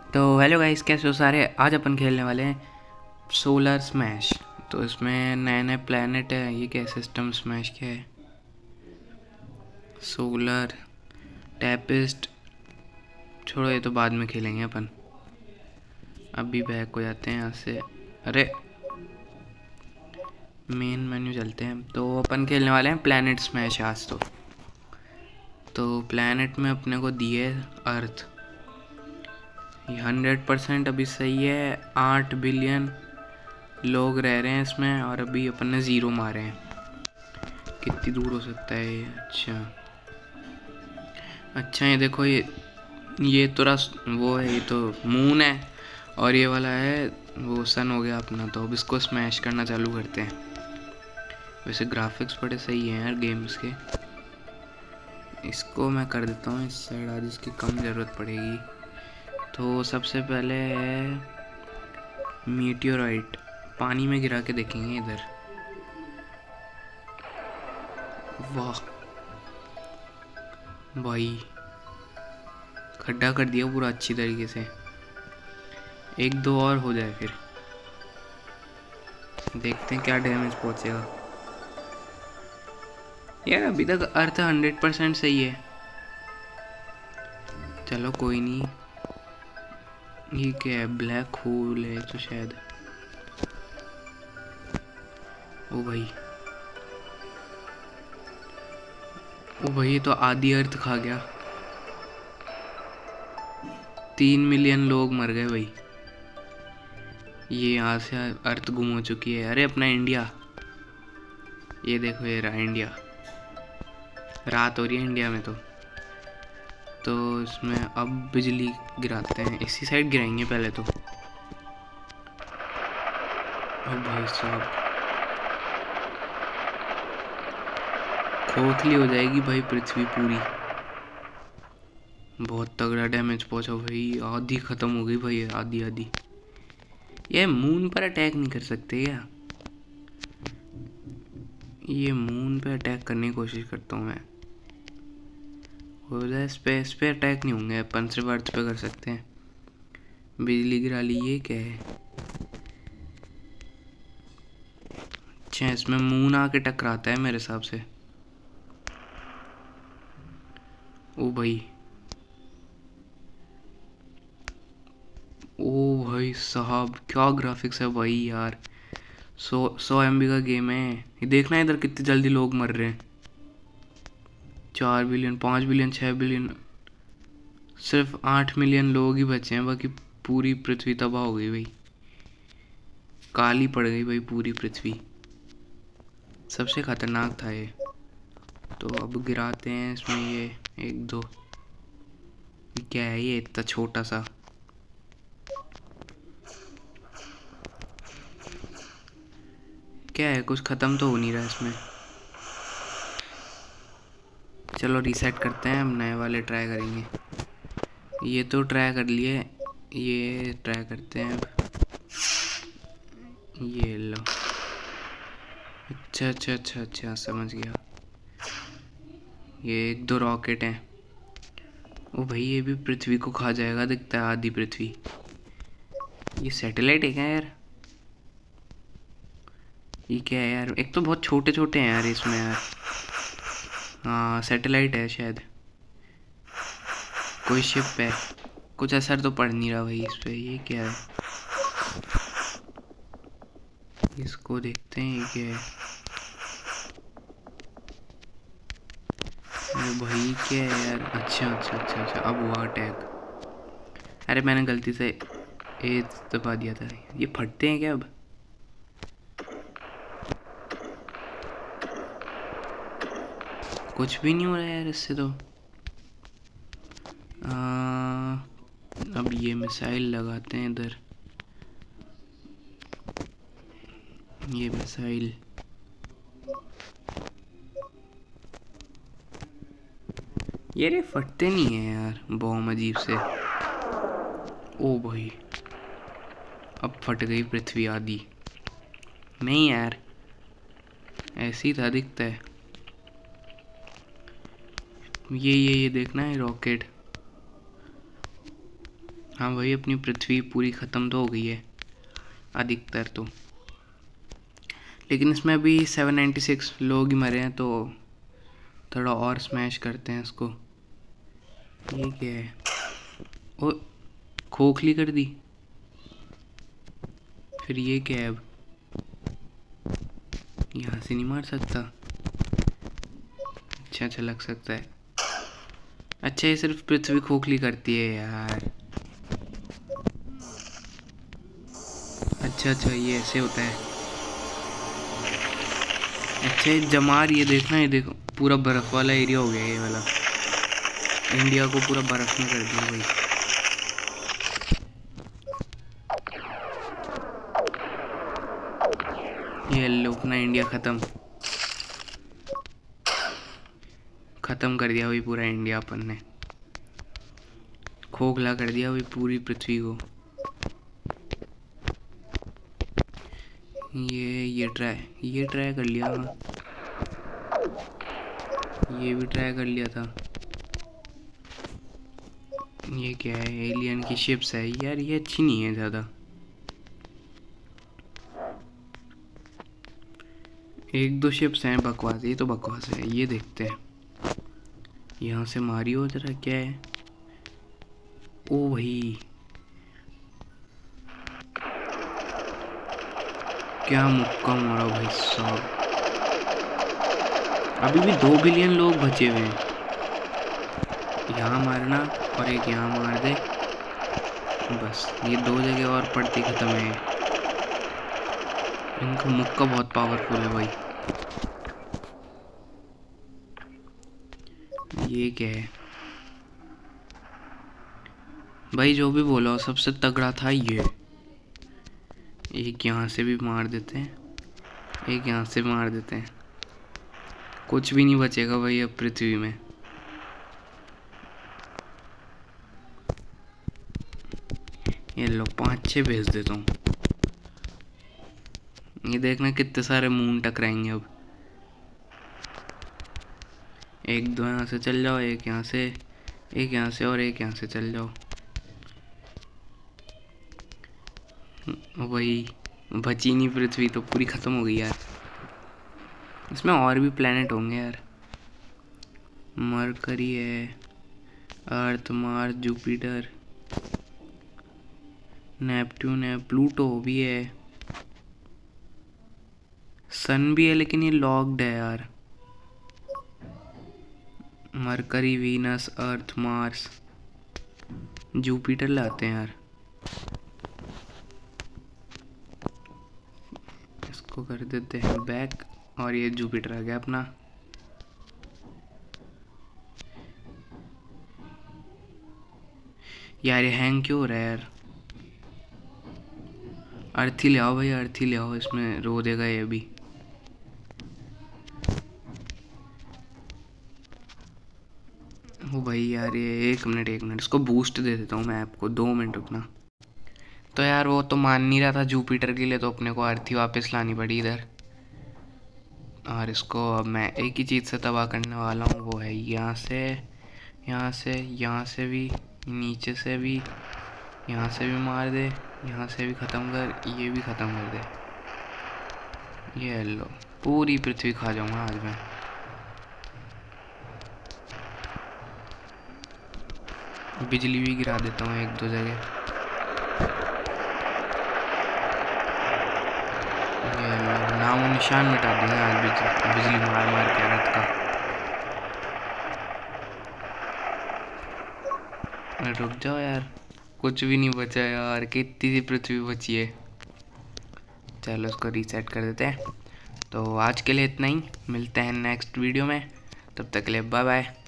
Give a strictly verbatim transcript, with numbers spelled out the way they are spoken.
तो hello guys, कैसे हो सारे। आज अपन खेलने वाले हैं सोलर स्मैश। तो इसमें नए नए प्लैनेट है। ये क्या सिस्टम स्मैश क्या है? सोलर टैपिस्ट छोड़ो, ये तो बाद में खेलेंगे अपन। अभी बैक हो जाते हैं यहाँ से। अरे मेन मेन्यू चलते हैं। तो अपन खेलने वाले हैं प्लैनेट स्मैश आज। तो तो प्लैनेट में अपने को दिए अर्थ। ये हंड्रेड परसेंट अभी सही है। आठ बिलियन लोग रह रहे हैं इसमें और अभी अपन ने ज़ीरो मारे हैं। कितनी दूर हो सकता है ये? अच्छा अच्छा, ये देखो, ये ये तो रस वो है, ये तो मून है और ये वाला है वो सन हो गया अपना। तो अब इसको स्मैश करना चालू करते हैं। वैसे ग्राफिक्स बड़े सही हैं यार गेम्स के। इसको मैं कर देता हूँ इस साइड, आज इसकी कम ज़रूरत पड़ेगी। तो सबसे पहले है मीटियोराइट। पानी में गिरा के देखेंगे इधर। वाह भाई, खड्डा कर दिया पूरा अच्छी तरीके से। एक दो और हो जाए फिर देखते हैं क्या डैमेज पहुंचेगा। यार अभी तक अर्थ हंड्रेड परसेंट सही है। चलो कोई नहीं। ये क्या है? ब्लैक होल है तो शायद। ओ भाई, ओ भाई, ये तो आधी अर्थ खा गया। तीन मिलियन लोग मर गए भाई। ये यहाँ से अर्थ गुम हो चुकी है। अरे अपना इंडिया, ये देखो, ये रहा इंडिया। रात हो रही है इंडिया में। तो तो इसमें अब बिजली गिराते हैं। इसी साइड गिराएंगे पहले तो। अब भाई साहब खोखली हो जाएगी भाई पृथ्वी पूरी। बहुत तगड़ा डैमेज पहुंचा भाई। आधी खत्म हो गई भाई, आधी आधी। ये मून पर अटैक नहीं कर सकते क्या? ये मून पे अटैक करने की कोशिश करता हूँ मैं। हो जाए इस पे इस पे अटैक नहीं होंगे। अपन सिर्फ अर्थ पे कर सकते हैं। बिजली गिरा ली। ये क्या है? अच्छा, इसमें मून आके टकराता है मेरे हिसाब से। ओ भाई, ओ भाई साहब, क्या ग्राफिक्स है भाई यार। सौ सौ एम बी का गेम है ये। देखना है इधर कितनी जल्दी लोग मर रहे हैं। चार बिलियन, पाँच बिलियन, छः बिलियन। सिर्फ आठ मिलियन लोग ही बचे हैं, बाकी पूरी पृथ्वी तबाह हो गई भाई। काली पड़ गई भाई पूरी पृथ्वी। सबसे खतरनाक था ये। तो अब गिराते हैं इसमें ये एक दो। क्या है ये इतना छोटा सा? क्या है? कुछ ख़त्म तो हो नहीं रहा इसमें। चलो रीसेट करते हैं, हम नए वाले ट्राई करेंगे। ये तो ट्राई कर लिए, ये ट्राई करते हैं अब। ये लो। अच्छा अच्छा अच्छा अच्छा, समझ गया। ये एक दो रॉकेट हैं। ओ भाई, ये भी पृथ्वी को खा जाएगा दिखता है, आधी पृथ्वी। ये सैटेलाइट है क्या यार? ये क्या है यार? एक तो बहुत छोटे छोटे हैं यार इसमें यार। हाँ सैटेलाइट है शायद, कोई शिप है। कुछ असर तो पड़ नहीं रहा भाई इस पे। ये क्या है? इसको देखते हैं ये क्या है। अरे भाई क्या है यार? अच्छा अच्छा अच्छा अच्छा, अब हुआ अटैक। अरे मैंने गलती से ए दबा दिया था। ये फटते हैं क्या अब? कुछ भी नहीं हो रहा है यार इससे तो। आ, अब ये मिसाइल लगाते हैं इधर। ये मिसाइल, ये रे फटते नहीं है यार, बॉम्ब अजीब से। ओ भाई, अब फट गई पृथ्वी आधी। नहीं यार, ऐसे ही था दिखता है। ये ये ये देखना है रॉकेट। हाँ भाई, अपनी पृथ्वी पूरी ख़त्म तो हो गई है, अधिकतर तो। लेकिन इसमें अभी सेवन नाइन्टी सिक्स लोग ही मरे हैं, तो थोड़ा और स्मैश करते हैं इसको। ये क्या है? ओ, खोखली कर दी। फिर ये क्या है? अब यहाँ से नहीं मार सकता। अच्छा अच्छा लग सकता है। अच्छा, ये सिर्फ पृथ्वी खोखली करती है यार। अच्छा अच्छा, ये ऐसे होता है। अच्छा, ये जमार, ये देखना, ये देखो पूरा बर्फ़ वाला एरिया हो गया ये वाला। इंडिया को पूरा बर्फ़ में कर दिया भाई। ये लो, अपना इंडिया ख़त्म ख़त्म कर दिया भाई पूरा इंडिया। अपन ने खोखला कर दिया भाई पूरी पृथ्वी को। ये ये ट्राई ये ट्राई कर लिया। ये भी ट्राई कर लिया था। ये क्या है? एलियन की शिप्स है यार, ये अच्छी नहीं है ज़्यादा। एक दो शिप्स हैं बकवास, ये तो बकवास है। ये देखते हैं, यहाँ से मारियो जरा। क्या है? ओ भाई, क्या मुक्का मारा भाई साहब। अभी भी दो बिलियन लोग बचे हुए हैं। यहाँ मारना और एक यहाँ मार दे, बस ये दो जगह और पड़ती ख़त्म है। इनका मुक्का बहुत पावरफुल है भाई। ये क्या है भाई? जो भी बोला सबसे तगड़ा था ये। एक यहाँ से भी मार देते हैं, एक यहाँ से मार देते हैं। कुछ भी नहीं बचेगा भाई अब पृथ्वी में। ये लो, पाँच छः भेज देता हूँ। ये देखना कितने सारे मून टकराएंगे अब। एक दो यहाँ से चल जाओ, एक यहाँ से, एक यहाँ से और एक यहाँ से चल जाओ। वही बची नहीं पृथ्वी तो पूरी ख़त्म हो गई यार। इसमें और भी प्लेनेट होंगे यार। मरकरी है, अर्थ, मार्स, जुपिटर, नेपट्यून है, प्लूटो भी है, सन भी है, लेकिन ये लॉक्ड है यार। Mercury, Venus, Earth, Mars, Jupiter लाते हैं यार। इसको कर देते हैं बैक, और ये जुपिटर आ गया अपना। यार ये हैंग क्यों हो रहा है यार? अर्थ ही ले आओ भाई, अर्थ ही ले आओ, इसमें रो देगा ये भी। ओ भाई यार, ये एक मिनट एक मिनट इसको बूस्ट दे देता हूँ मैं आपको। दो मिनट रुकना। तो यार वो तो मान नहीं रहा था जुपिटर के लिए, तो अपने को अर्थ ही वापस लानी पड़ी इधर। और इसको अब मैं एक ही चीज़ से तबाह करने वाला हूँ, वो है यहाँ से, यहाँ से, यहाँ से भी, नीचे से भी, यहाँ से भी मार दे, यहाँ से भी ख़त्म कर, ये भी ख़त्म कर दे। ये लो, पूरी पृथ्वी खा जाऊँगा आज मैं। बिजली भी गिरा देता हूँ एक दो जगह। ये लो, नामो निशान मिटा देंगे आज बिजली बिजली मार मार के अर्थ का। रुक जाओ यार, कुछ भी नहीं बचा यार, कितनी सी पृथ्वी बची है। चलो इसको रीसेट कर देते हैं। तो आज के लिए इतना ही, मिलते हैं नेक्स्ट वीडियो में, तब तक के लिए बाय बाय।